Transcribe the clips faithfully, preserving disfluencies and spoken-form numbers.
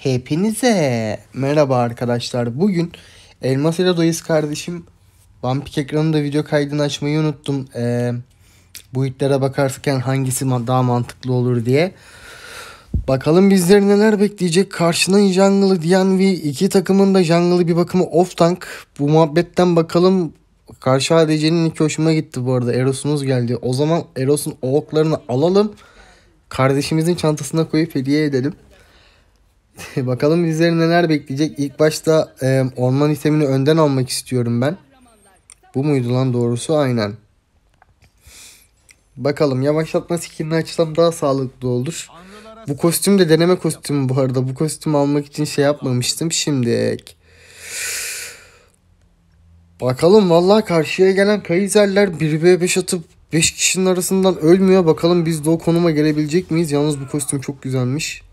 Hepinize merhaba arkadaşlar. Bugün Elmas Elo'dayız kardeşim. Vampik ekranında video kaydını açmayı unuttum. Ee, bu itlere bakarken hangisi daha mantıklı olur diye. Bakalım bizleri neler bekleyecek. Karşına jungle'ı D N V, iki takımın da jungle'ı bir bakımı off tank. Bu muhabbetten bakalım. Karşı A D C'nin ilk hoşuma gitti bu arada. Eros'unuz geldi. O zaman Eros'un o oklarını alalım. Kardeşimizin çantasına koyup hediye edelim. Bakalım bizleri neler bekleyecek. İlk başta e, orman itemini önden almak istiyorum ben. Bu muydu lan doğrusu? Aynen. Bakalım yavaşlatma skillini açsam daha sağlıklı olur. Bu kostüm de deneme kostümü bu arada. Bu kostümü almak için şey yapmamıştım. Şimdi bakalım vallahi karşıya gelen Kaiser'ler bir ve beş atıp beş kişinin arasından ölmüyor. Bakalım biz de o konuma gelebilecek miyiz? Yalnız bu kostüm çok güzelmiş.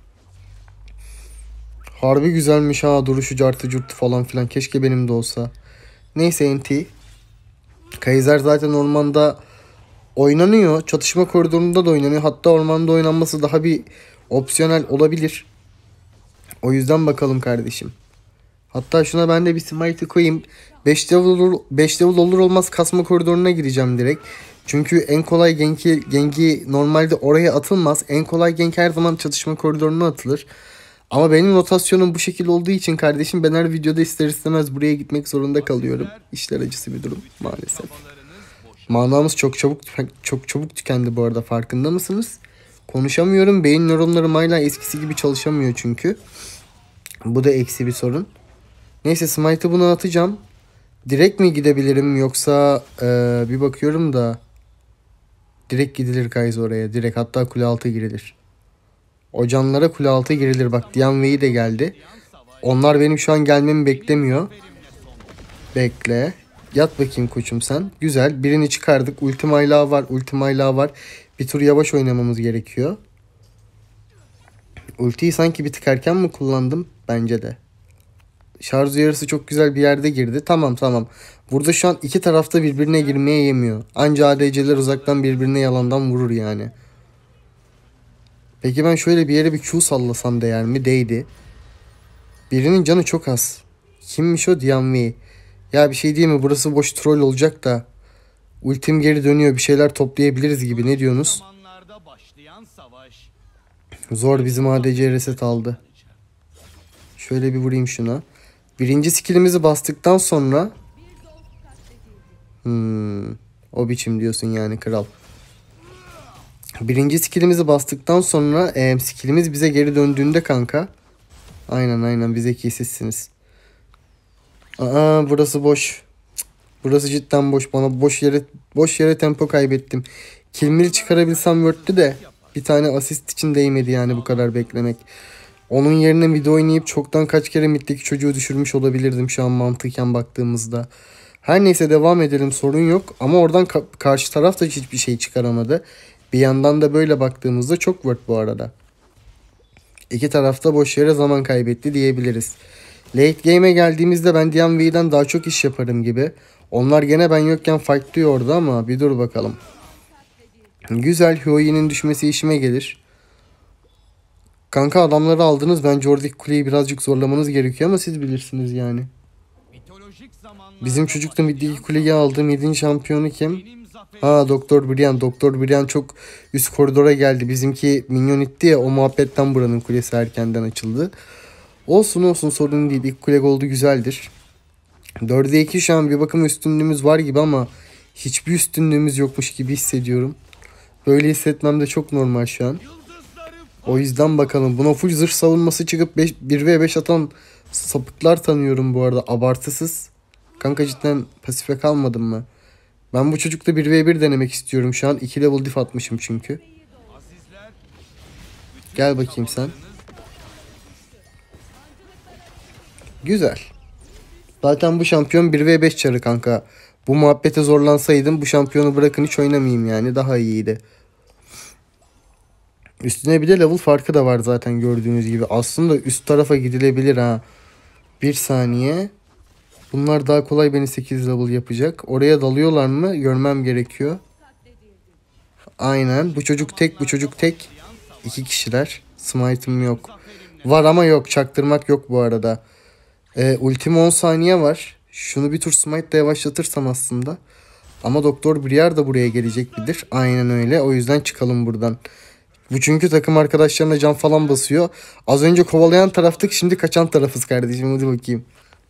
Harbi güzelmiş ha, duruşu cartı curtu falan filan. Keşke benim de olsa. Neyse N T. Kaiser zaten ormanda oynanıyor. Çatışma koridorunda da oynanıyor. Hatta ormanda oynanması daha bir opsiyonel olabilir. O yüzden bakalım kardeşim. Hatta şuna ben de bir smite koyayım. beş level olur, beş level olur olmaz kasma koridoruna gireceğim direkt. Çünkü en kolay genki, genki normalde oraya atılmaz. En kolay genk her zaman çatışma koridoruna atılır. Ama benim rotasyonum bu şekilde olduğu için kardeşim ben her videoda ister istemez buraya gitmek zorunda kalıyorum. İşler acısı bir durum maalesef. Manamız çok çabuk çok çabuk tükendi bu arada, farkında mısınız? Konuşamıyorum. Beyin nöronlarım hala eskisi gibi çalışamıyor çünkü. Bu da eksi bir sorun. Neyse smite'ı buna atacağım. Direkt mi gidebilirim yoksa ee, bir bakıyorum da direkt gidilir guys oraya. Direkt, hatta kule altı girilir. O canlara kule altı girilir. Bak D N V'yi de geldi. Onlar benim şu an gelmemi beklemiyor. Bekle. Yat bakayım koçum sen. Güzel. Birini çıkardık. Ultim aylağı var. Ultim aylağı var. Bir tur yavaş oynamamız gerekiyor. Ultiyi sanki bir tık erken mi kullandım? Bence de. Şarj uyarısı çok güzel bir yerde girdi. Tamam tamam. Burada şu an iki tarafta birbirine girmeye yemiyor. Anca A D C'ler uzaktan birbirine yalandan vurur yani. Peki ben şöyle bir yere bir Q sallasam değer mi? Değdi. Birinin canı çok az. Kimmiş o? D N V. Ya bir şey değil mi? Burası boş troll olacak da. Ultim geri dönüyor. Bir şeyler toplayabiliriz gibi. Ne diyorsunuz? Zor bizim A D C reset aldı. Şöyle bir vurayım şuna. Birinci skillimizi bastıktan sonra. Hmm, o biçim diyorsun yani kral. Birinci skillimizi bastıktan sonra e, skillimiz bize geri döndüğünde kanka. Aynen aynen bize kesizsiniz. Aa burası boş. Burası cidden boş. Bana boş yere boş yere tempo kaybettim. Kill'leri çıkarabilsem Word'tü de bir tane asist için değmedi yani bu kadar beklemek. Onun yerine mid oynayıp çoktan kaç kere middeki çocuğu düşürmüş olabilirdim şu an mantıken baktığımızda. Her neyse devam edelim, sorun yok. Ama oradan ka- karşı taraf da hiçbir şey çıkaramadı. Bir yandan da böyle baktığımızda çok word bu arada. İki tarafta boş yere zaman kaybetti diyebiliriz. Late game'e geldiğimizde ben D N V'den daha çok iş yaparım gibi. Onlar gene ben yokken fightlıyordu ama bir dur bakalım. Güzel, Huoyi'nin düşmesi işime gelir. Kanka adamları aldınız. Bence oradaki kuleyi birazcık zorlamanız gerekiyor ama siz bilirsiniz yani. Bizim çocuk da middeki kuleyi aldı. Mid'in şampiyonu kim? Ha Doktor Brian. Doktor Brian çok üst koridora geldi. Bizimki minyon itti ya, o muhabbetten buranın kulesi erkenden açıldı. Olsun olsun, sorun değil. İlk kule goldu güzeldir. dörde iki şu an bir bakım üstünlüğümüz var gibi ama hiçbir üstünlüğümüz yokmuş gibi hissediyorum. Böyle hissetmem de çok normal şu an. O yüzden bakalım. Buna full zırh savunması çıkıp bir ve beş atan sapıklar tanıyorum bu arada. Abartısız. Kanka cidden pasife kalmadım mı? Ben bu çocukla bir ve bir denemek istiyorum şu an. iki level diff atmışım çünkü. Gel bakayım sen. Güzel. Zaten bu şampiyon bir ve beş çarı kanka. Bu muhabbete zorlansaydım bu şampiyonu bırakın hiç oynamayayım yani. Daha iyiydi. Üstüne bir de level farkı da var zaten gördüğünüz gibi. Aslında üst tarafa gidilebilir ha. Bir saniye. Bunlar daha kolay beni sekiz level yapacak. Oraya dalıyorlar mı? Görmem gerekiyor. Aynen. Bu çocuk tek, bu çocuk tek. İki kişiler. Smite'ım yok. Var ama yok. Çaktırmak yok bu arada. Ee, ultim on saniye var. Şunu bir tur smite de yavaşlatırsam aslında. Ama Doktor Briar da buraya gelecek midir? Aynen öyle. O yüzden çıkalım buradan. Bu çünkü takım arkadaşlarına can falan basıyor. Az önce kovalayan taraftık, şimdi kaçan tarafız kardeşim. Hadi bakayım.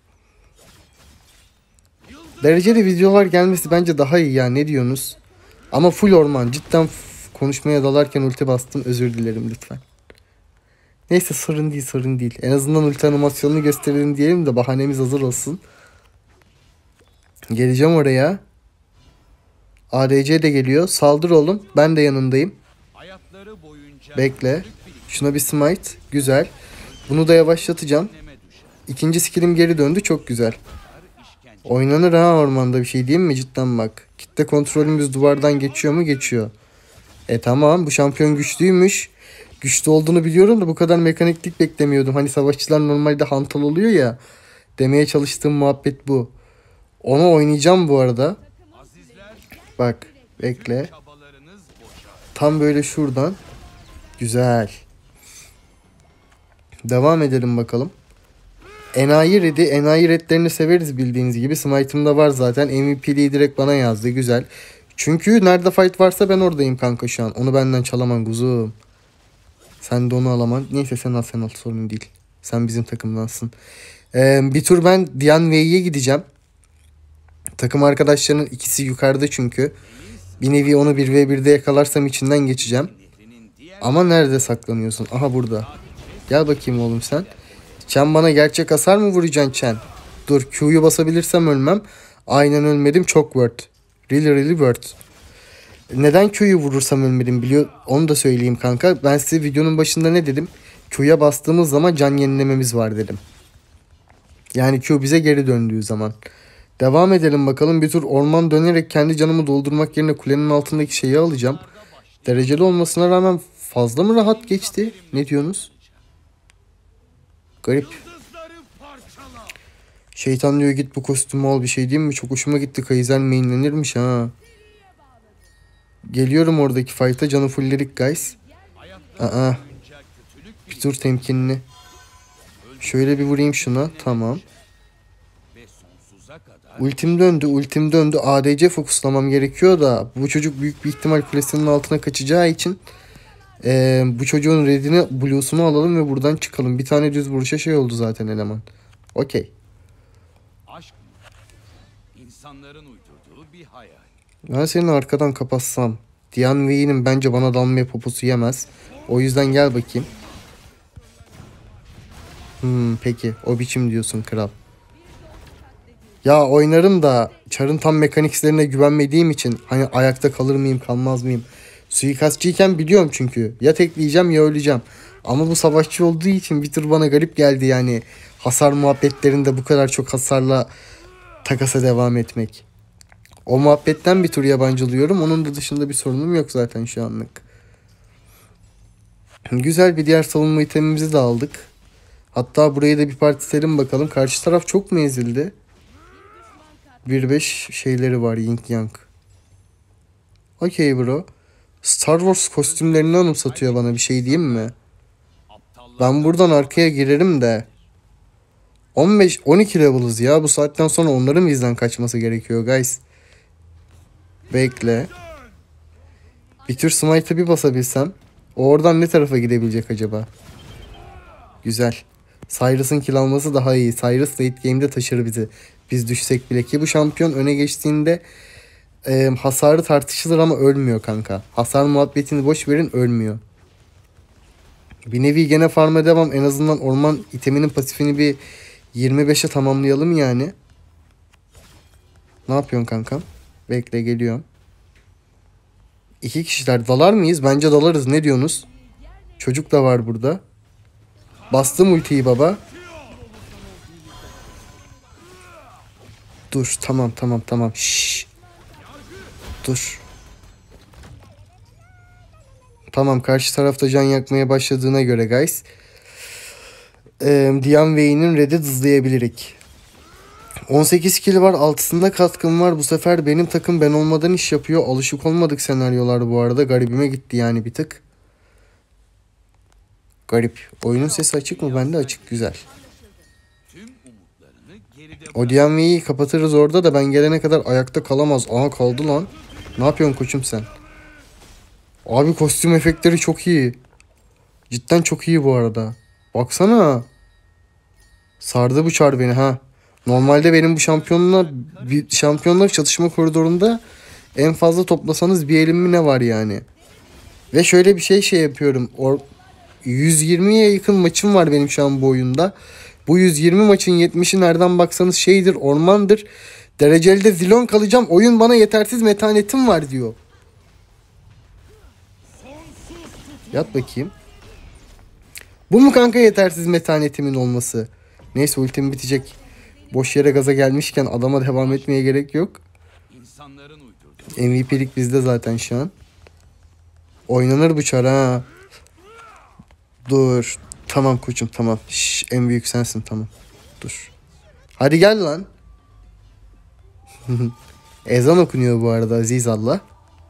Dereceli videolar gelmesi bence daha iyi ya. Ne diyorsunuz? Ama full orman. Cidden f- konuşmaya dalarken ulti bastım. Özür dilerim lütfen. Neyse sorun değil sorun değil. En azından ulti animasyonunu gösterelim diyelim de bahanemiz hazır olsun. Geleceğim oraya. A D C de geliyor. Saldır oğlum. Ben de yanındayım. Bekle. Şuna bir smite. Güzel. Bunu da yavaşlatacağım. İkinci skillim geri döndü. Çok güzel. Oynanır ha ormanda, bir şey diyeyim mi? Cidden bak. Kitle kontrolümüz duvardan geçiyor mu? Geçiyor. E tamam, bu şampiyon güçlüymüş. Güçlü olduğunu biliyorum da bu kadar mekaniklik beklemiyordum. Hani savaşçılar normalde hantal oluyor ya. Demeye çalıştığım muhabbet bu. Onu oynayacağım bu arada. Bak bekle. Tam böyle şuradan. Güzel. Devam edelim bakalım. Enayi red'i, enayi red'lerini severiz bildiğiniz gibi. Smite'ımda var zaten. M V P'liği direkt bana yazdı. Güzel. Çünkü nerede fight varsa ben oradayım kanka şu an. Onu benden çalaman kuzum. Sen de onu alaman. Neyse sen al sen al, sorun değil. Sen bizim takımdansın. Ee, bir tur ben Dian Wei'ye gideceğim. Takım arkadaşlarının ikisi yukarıda çünkü. Bir nevi onu bir ve birde yakalarsam içinden geçeceğim. Ama nerede saklanıyorsun? Aha burada. Gel bakayım oğlum sen. Chen bana gerçek hasar mı vuracaksın Chen? Dur, Q'yu basabilirsem ölmem. Aynen ölmedim, çok worth. Really really worth. Neden Q'yu vurursam ölmedim biliyor. Onu da söyleyeyim kanka. Ben size videonun başında ne dedim? Q'ya bastığımız zaman can yenilememiz var dedim. Yani Q bize geri döndüğü zaman. Devam edelim bakalım. Bir tur orman dönerek kendi canımı doldurmak yerine kulenin altındaki şeyi alacağım. Dereceli olmasına rağmen fazla mı rahat geçti? Ne diyorsunuz? Garip. Şeytan diyor git bu kostümü al, bir şey diyeyim mi? Çok hoşuma gitti. Kaiser mainlenirmiş ha. Geliyorum oradaki fight'a, canı fullledik guys. Aa. Bir tur temkinli. Şöyle bir vurayım şuna. Tamam. Ultim döndü, ultim döndü. A D C fokuslamam gerekiyor da bu çocuk büyük bir ihtimal kulesinin altına kaçacağı için ee, bu çocuğun redini, blues'unu alalım ve buradan çıkalım. Bir tane düz vuruşa şey oldu zaten eleman. Okey. Ben seni arkadan kapatsam. Dian Wei'nin bence bana dalmaya poposu yemez. O yüzden gel bakayım. Hmm, peki o biçim diyorsun kral. Ya oynarım da Char'ın tam mekaniklerine güvenmediğim için hani ayakta kalır mıyım kalmaz mıyım? Suikastçıyken biliyorum çünkü. Ya tekleyeceğim ya öleceğim. Ama bu savaşçı olduğu için bir tür bana garip geldi yani. Hasar muhabbetlerinde bu kadar çok hasarla takasa devam etmek. O muhabbetten bir tur yabancılıyorum. Onun da dışında bir sorunum yok zaten şu anlık. Güzel bir diğer savunma itemimizi de aldık. Hatta buraya da bir partilerim bakalım. Karşı taraf çok mu ezildi? bir beş şeyleri var Yin Yang. Okey bro. Star Wars kostümlerini anımsatıyor bana, bir şey diyeyim mi? Ben buradan arkaya girerim de. on beş on iki level'ız ya. Bu saatten sonra onların bizden kaçması gerekiyor guys. Bekle. Bir tür smite'ı bir basabilsem. O oradan ne tarafa gidebilecek acaba? Güzel. Cyrus'ın kill alması daha iyi. Cyrus late game'de taşır bizi. Biz düşsek bile ki bu şampiyon öne geçtiğinde e, hasarı tartışılır ama ölmüyor kanka. Hasar muhabbetini boş verin, ölmüyor. Bir nevi gene farm'a devam. En azından orman iteminin pasifini bir yirmi beşe tamamlayalım yani. Ne yapıyorsun kankam? Bekle geliyorum. İki kişiler dalar mıyız? Bence dalarız. Ne diyorsunuz? Çocuk da var burada. Bastım ultiyi baba. Dur tamam tamam tamam. Şşş. Dur. Tamam, karşı tarafta can yakmaya başladığına göre guys. Ee, Dian Wei'nin red'i hızlayabilirik. on sekiz kill var, altısında katkım var. Bu sefer benim takım ben olmadan iş yapıyor. Alışık olmadık senaryolar bu arada. Garibime gitti yani bir tık. Garip. Oyunun sesi açık mı? Bende açık. Güzel. O D M V'yi kapatırız orada da ben gelene kadar ayakta kalamaz. Aha kaldı lan. Ne yapıyorsun koçum sen? Abi kostüm efektleri çok iyi. Cidden çok iyi bu arada. Baksana. Sardı bu çar beni ha. Normalde benim bu şampiyonla bir şampiyonlar çatışma koridorunda en fazla toplasanız bir elim mi ne var yani. Ve şöyle bir şey şey yapıyorum. Or yüz yirmiye yakın maçım var benim şu an bu oyunda. Bu yüz yirmi maçın yetmişi nereden baksanız şeydir, ormandır. Dereceli de zilon kalacağım. Oyun bana yetersiz metanetim var diyor. Yat bakayım. Bu mu kanka yetersiz metanetimin olması? Neyse ultim bitecek. Boş yere gaza gelmişken adama devam etmeye gerek yok. M V P'lik bizde zaten şu an. Oynanır bu çar ha. Dur. Tamam koçum tamam. Şş, en büyük sensin tamam. Dur. Hadi gel lan. Ezan okunuyor bu arada aziz Allah.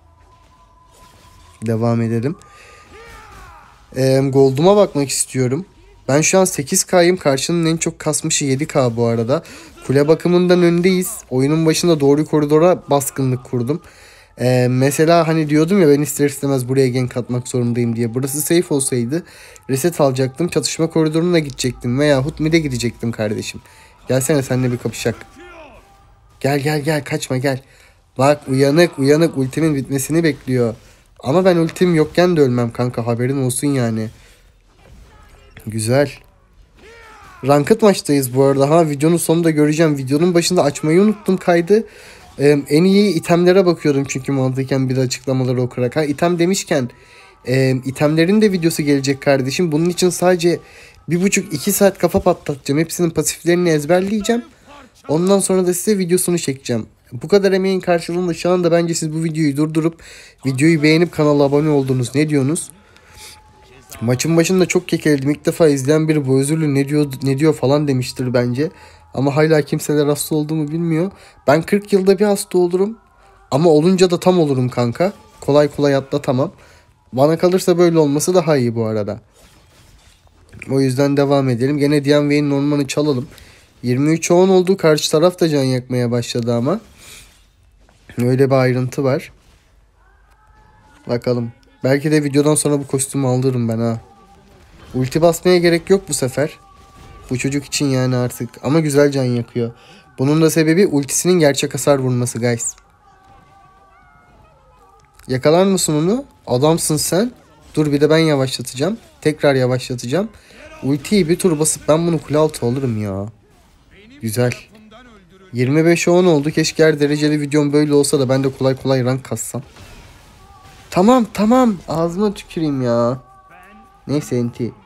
Devam edelim. Ee, Gold'uma bakmak istiyorum. Ben şu an sekiz K'yım. Karşının en çok kasmışı yedi K bu arada. Kule bakımından öndeyiz. Oyunun başında doğru koridora baskınlık kurdum. Ee, mesela hani diyordum ya ben ister istemez buraya gank atmak zorundayım diye. Burası safe olsaydı reset alacaktım. Çatışma koridoruna gidecektim. Veyahut mid'e gidecektim kardeşim. Gelsene seninle bir kapışak. Gel gel gel kaçma gel. Bak uyanık uyanık ultimin bitmesini bekliyor. Ama ben ultim yokken de ölmem kanka haberin olsun yani. Güzel. Ranked maçtayız bu arada. Ha videonun sonunda göreceğim. Videonun başında açmayı unuttum kaydı. Ee, en iyi itemlere bakıyordum çünkü mantıken bir de açıklamaları okuyarak. Ha item demişken e, itemlerin de videosu gelecek kardeşim. Bunun için sadece bir buçuk iki saat kafa patlatacağım. Hepsinin pasiflerini ezberleyeceğim. Ondan sonra da size videosunu çekeceğim. Bu kadar emeğin karşılığında şu anda bence siz bu videoyu durdurup videoyu beğenip kanala abone oldunuz. Ne diyorsunuz? Maçın başında çok kekeledim. İlk defa izleyen biri bu özürlü ne diyor ne diyor falan demiştir bence. Ama hala kimseler hasta olduğumu bilmiyor. Ben kırk yılda bir hasta olurum. Ama olunca da tam olurum kanka. Kolay kolay atlatamam. Bana kalırsa böyle olması daha iyi bu arada. O yüzden devam edelim. Gene D M V'nin ormanı çalalım. yirmi üçe on oldu. Karşı taraf da can yakmaya başladı ama. Öyle bir ayrıntı var. Bakalım. Belki de videodan sonra bu kostümü aldırırım ben ha. Ulti basmaya gerek yok bu sefer. Bu çocuk için yani artık. Ama güzel can yakıyor. Bunun da sebebi ultisinin gerçek hasar vurması guys. Yakalar mısın onu? Adamsın sen. Dur bir de ben yavaşlatacağım. Tekrar yavaşlatacağım. Ultiyi bir tur basıp ben bunu kule altı alırım ya. Güzel. yirmi beşe on oldu. Keşke her dereceli videom böyle olsa da ben de kolay kolay rank kassam. Tamam tamam. Ağzıma tüküreyim ya. Neyse N T.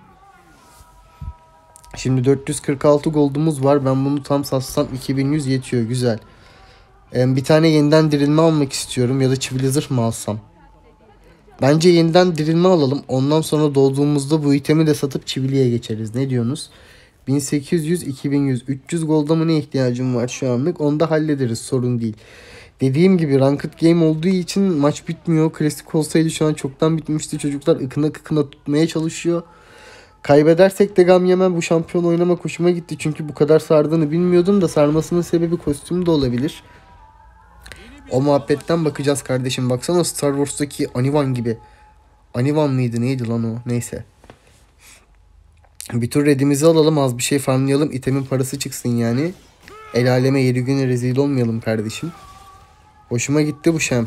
Şimdi dört yüz kırk altı gold'umuz var. Ben bunu tam satsam iki bin yüz yetiyor. Güzel. Ee, bir tane yeniden dirilme almak istiyorum. Ya da çivili zırh mı alsam? Bence yeniden dirilme alalım. Ondan sonra doğduğumuzda bu itemi de satıp çiviliye geçeriz. Ne diyorsunuz? bin sekiz yüz, iki bin yüz, üç yüz golda mı ne ihtiyacım var şu anlık? Onu da hallederiz. Sorun değil. Dediğim gibi ranked game olduğu için maç bitmiyor. Klasik olsaydı şu an çoktan bitmişti. Çocuklar ıkına kıkına tutmaya çalışıyor. Kaybedersek de gam yemem. Bu şampiyon oynamak hoşuma gitti. Çünkü bu kadar sardığını bilmiyordum da sarmasının sebebi kostüm de olabilir. O muhabbetten bakacağız kardeşim. Baksana Star Wars'taki Anivan gibi. Anivan mıydı neydi lan o? Neyse. Bir tur redimizi alalım. Az bir şey farmlayalım. İtemin parası çıksın yani. El aleme yedi güne rezil olmayalım kardeşim. Hoşuma gitti bu şamp.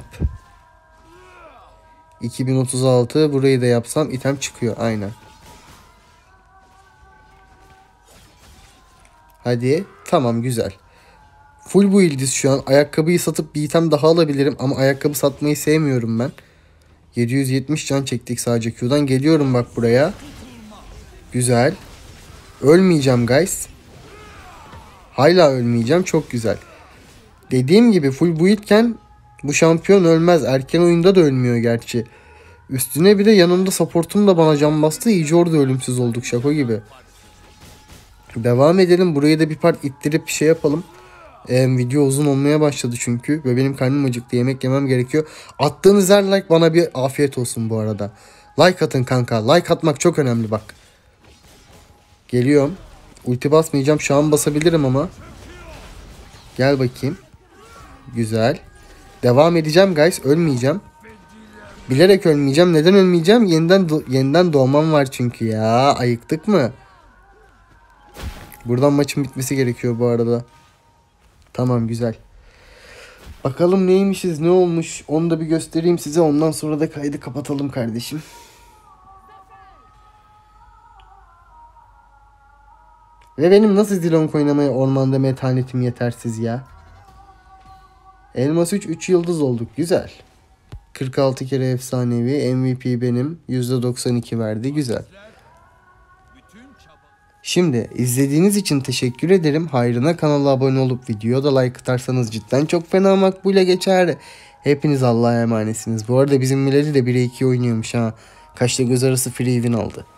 iki bin otuz altı. Burayı da yapsam item çıkıyor. Aynen. Hadi. Tamam güzel. Full build'iz şu an. Ayakkabıyı satıp bir item daha alabilirim. Ama ayakkabı satmayı sevmiyorum ben. yedi yüz yetmiş can çektik sadece Q'dan. Geliyorum bak buraya. Güzel. Ölmeyeceğim guys. Hala ölmeyeceğim. Çok güzel. Dediğim gibi full build'ken bu şampiyon ölmez. Erken oyunda da ölmüyor gerçi. Üstüne bir de yanımda supportum da bana can bastı. İyice orada ölümsüz olduk. Şaka gibi. Devam edelim. Burayı da bir part ittirip bir şey yapalım. Ee, video uzun olmaya başladı çünkü. Ve benim karnım acıktı. Yemek yemem gerekiyor. Attığınız her like bana bir afiyet olsun bu arada. Like atın kanka. Like atmak çok önemli bak. Geliyorum. Ulti basmayacağım. Şu an basabilirim ama. Gel bakayım. Güzel. Devam edeceğim guys. Ölmeyeceğim. Bilerek ölmeyeceğim. Neden ölmeyeceğim? Yeniden do- yeniden doğmam var çünkü ya. Ayıktık mı? Buradan maçın bitmesi gerekiyor bu arada. Tamam, güzel. Bakalım neymişiz, ne olmuş. Onu da bir göstereyim size. Ondan sonra da kaydı kapatalım kardeşim. Ve benim nasıl Zilong oynamaya ormanda metanetim yetersiz ya. Elmas üç, üç yıldız olduk. Güzel. kırk altı kere efsanevi. M V P benim. yüzde doksan iki verdi. Güzel. Şimdi izlediğiniz için teşekkür ederim. Hayrına kanala abone olup videoya da like atarsanız cidden çok fena makbule geçer. Hepiniz Allah'a emanetsiniz. Bu arada bizim Milady de bire iki oynuyormuş ha. Kaşla göz arası free win aldı.